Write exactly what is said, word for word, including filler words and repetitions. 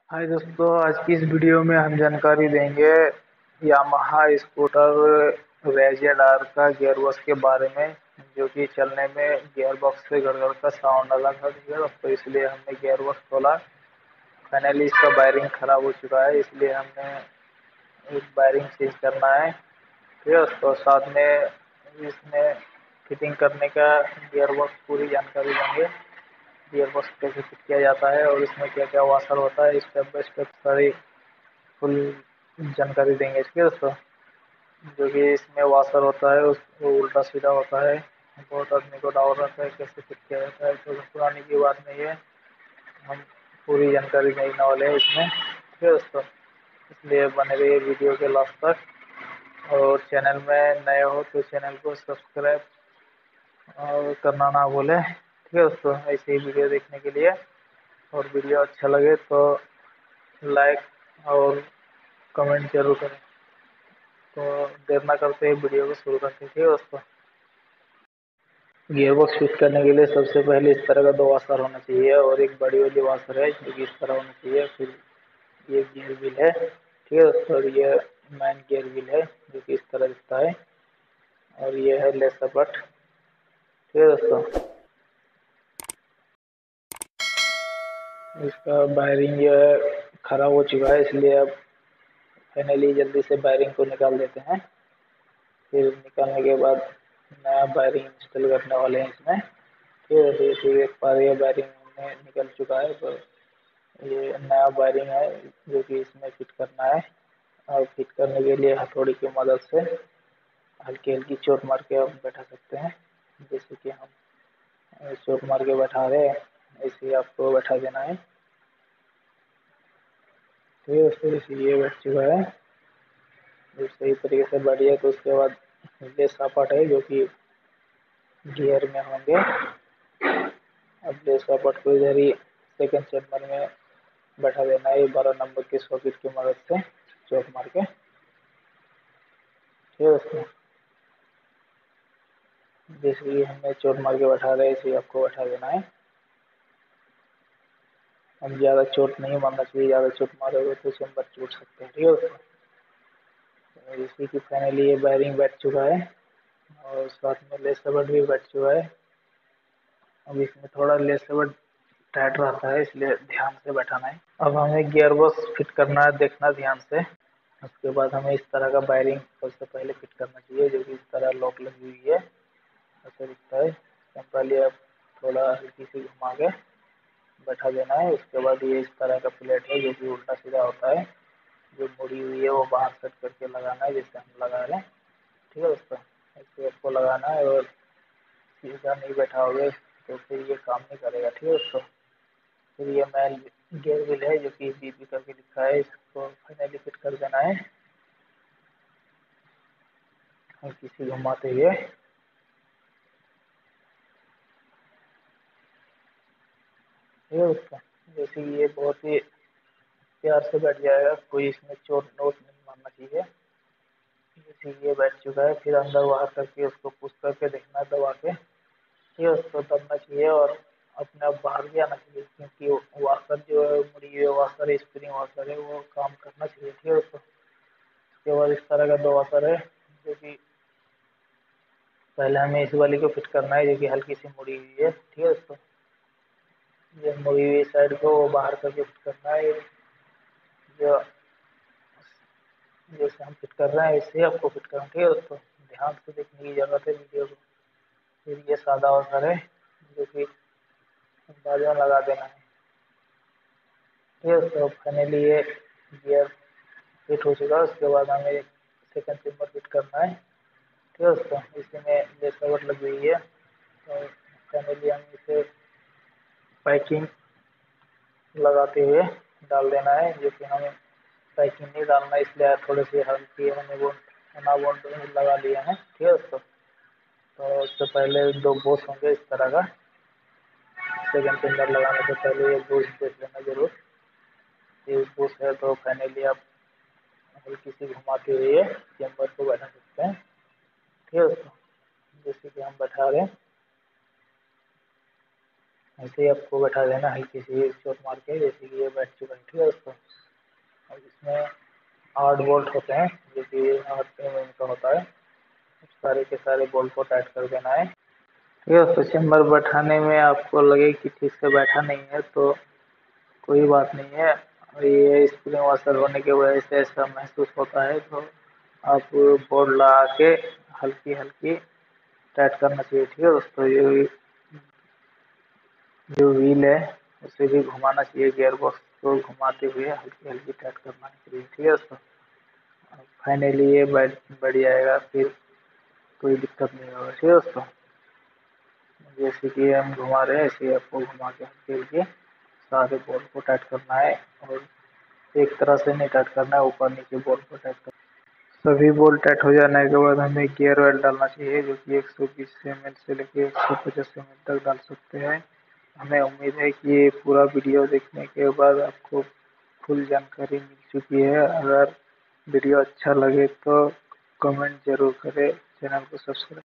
हाय दोस्तों, आज की इस वीडियो में हम जानकारी देंगे यामाहा स्कूटर रेजेड आर का गियर बॉक्स के बारे में, जो कि चलने में गियर बॉक्स से गड़गड़ का साउंड आ रहा था, तो इसलिए हमने गियर बॉक्स खोला। फाइनली इसका वायरिंग खराब हो चुका है, इसलिए हमने एक वायरिंग चेंज करना है। ठीक है, उसको साथ में इसमें फिटिंग करने का गियर बॉक्स पूरी जानकारी देंगे। गियर बॉक्स कैसे फिट किया जाता है और इसमें क्या क्या वाशर होता है, स्टेप बाय स्टेप सारी फुल जानकारी देंगे इसके दोस्तों। जो कि इसमें वाशर होता है उसको उल्टा सीधा होता है, बहुत आदमी को डाउट रहता है कैसे फिट किया जाता है, तो पुरानी की बात नहीं है, हम पूरी जानकारी देने वाले हैं इसमें। ठीक है दोस्तों, इसलिए बने रहिए वीडियो के लास्ट तक। और चैनल में नए हो तो चैनल को सब्सक्राइब और करना ना भूलें। ठीक है दोस्तों, ऐसे ही वीडियो देखने के लिए। और वीडियो अच्छा लगे तो लाइक और कमेंट जरूर करें। तो देर ना करते ही वीडियो को शुरू करते हैं। ठीक है दोस्तों, गियर बॉक्स फिट करने के लिए सबसे पहले इस तरह का दो वाशर होना चाहिए और एक बड़ी वाली वाशर है जो कि इस तरह होना चाहिए। फिर ये गियर व्हील है, ठीक है दोस्तों, और ये मैन गियर व्हील है जो कि इस तरह दिखता है, और ये है लेस सपोर्ट। ठीक है दोस्तों, इसका वायरिंग जो है खराब हो चुका है, इसलिए अब फाइनली जल्दी से वायरिंग को निकाल देते हैं। फिर निकालने के बाद नया वायरिंग इंस्टॉल करने वाले हैं इसमें। ठीक है, जैसे देख पा रही है वायरिंग में निकल चुका है, तो ये नया वायरिंग है जो कि इसमें फिट करना है। और फिट करने के लिए हथौड़ी की मदद से हल्की हल्की चोट मार के आप बैठा सकते हैं। जैसे कि हम चोट मार के बैठा रहे हैं, ऐसे ही आपको बैठा देना है। ठीक है, उसको ये बैठ चुका है, जब सही तरीके से बैठ गया तो उसके बाद ये सपाट है जो कि गियर में होंगे। अब ये सपाट को इधर ही सेकंड चैम्बर में बैठा देना है बारह नंबर की सॉकेट की मदद से चोट मार के। ठीक है दोस्तों, जैसे कि हमें चोट मार के बैठा रहे इसे आपको बैठा देना है। हम ज़्यादा चोट नहीं मारना चाहिए, ज़्यादा चोट मारोगे तो चैम्बर टूट सकते हैं। ठीक है दोस्तों, तो इसी की फाइनली ये वायरिंग बैठ चुका है और साथ में लेस रबड़ भी बैठ चुका है। अब इसमें थोड़ा लेस रबड़ टाइट रहता है, इसलिए ध्यान से बैठाना है। अब हमें गियर बॉक्स फिट करना है, देखना ध्यान से। उसके बाद हमें इस तरह का वायरिंग सबसे पहले फिट करना चाहिए, जो कि इस तरह लॉक लगी हुई है, ऐसा दिखता है। पहले आप थोड़ा हल्की सी घुमा के बैठा देना है। उसके बाद ये इस तरह का प्लेट है जो कि उल्टा सीधा होता है, जो मुड़ी हुई है वो बाहर सेट करके लगाना है, जैसे हम लगा रहे हैं। ठीक है दोस्तों, ऐसे आपको लगाना है, और सीधा नहीं बैठा होगे तो फिर ये काम नहीं करेगा। ठीक है दोस्तों, फिर ये मैल गियर व्हील है जो कि बी बी करके लिखा है, इसको फाइनली फिट कर देना है हल्की सी घुमाते हुए। ठीक है दोस्तों, जैसे कि ये बहुत ही प्यार से बैठ जाएगा, कोई इसमें चोट नोट नहीं मारना चाहिए। जैसे ये बैठ चुका है, फिर अंदर बाहर करके उसको पुश करके देखना दबा के। ठीक है, उसको दबना चाहिए और अपने आप बाहर भी आना चाहिए, क्योंकि वाशर जो है मुड़ी हुई वाशर स्प्रिंग वाशर है वो काम करना चाहिए। ठीक है दोस्तों, उसके बाद इस तरह का दो वाशर है जो कि पहले हमें इस वाली को फिट करना है जो कि हल्की सी मुड़ी हुई है। ठीक है दोस्तों, ये मुड़ी हुई साइड को वो बाहर करके फिट करना है, जो जैसे हम फिट कर रहे हैं ऐसे ही आपको फिट करना। ठीक है दोस्तों, ध्यान से देखने की जरूरत है वीडियो को। फिर ये सादा वाशर है जो कि बाजू में लगा देना है। ठीक है दोस्तों, फाइनली ये गियर फिट हो चुका है। उसके बाद हमें सेकंड चेम्बर फिट करना है। ठीक है दोस्तों, इसी में लेस कवर लगी हुई है, तो फाइनली हम इसे पैकिंग लगाते हुए डाल देना है, जो कि हमें पैकिंग नहीं डालना, इसलिए थोड़े से हल्की हमें वो अनाबॉन्ड लगा लिए हैं। ठीक है दोस्तों, तो उससे पहले दो बोस होंगे इस तरह का, सेकंड चेम्बर लगाने से पहले ये बोस देख लेना जरूर। ये बोस है तो फाइनली आप हल्की सी घुमाते हुए चेम्बर को बैठा सकते हैं। ठीक है दोस्तों, जैसे कि हम बैठा रहे हैं ऐसे ही आपको बैठा देना हल्की सी चोट मार के, जैसे कि ये बैठ चुका है। ठीक है दोस्तों, आठ बोल्ट होते हैं जो कि आठ एम एम का होता है। सारे के सारे बोल्ट को टाइट कर देना है। ठीक है दोस्तों, चेम्बर बैठाने में आपको लगे कि ठीक से बैठा नहीं है तो कोई बात नहीं है, ये स्प्रिंग वॉशर होने की वजह से ऐसा महसूस होता है। तो आप बोर्ड लगा के हल्की हल्की टाइट करना चाहिए। ठीक है दोस्तों, ये जो व्हील है उसे भी घुमाना चाहिए, गियर बॉक्स को घुमाते हुए हल्की हल्की टाइट करना चाहिए। ठीक है दोस्तों, फाइनली ये बैठ बढ़ जाएगा, फिर कोई दिक्कत नहीं होगा। ठीक है दोस्तों, जैसे कि हम घुमा रहे हैं ऐसे आपको घुमा के हल्के हल्के सारे बोल्ट को टाइट करना है, और एक तरह से नहीं टाइट करना है, ऊपर नीचे बोल्ट को टाइट करना है। सभी बोल्ट टाइट हो जाने के बाद हमें गियर ऑयल डालना चाहिए, जो कि एक सौ बीस एम एल से लेकर एक सौ पचास एम एल तक डाल सकते हैं। हमें उम्मीद है कि ये पूरा वीडियो देखने के बाद आपको फुल जानकारी मिल चुकी है। अगर वीडियो अच्छा लगे तो कमेंट जरूर करें, चैनल को सब्सक्राइब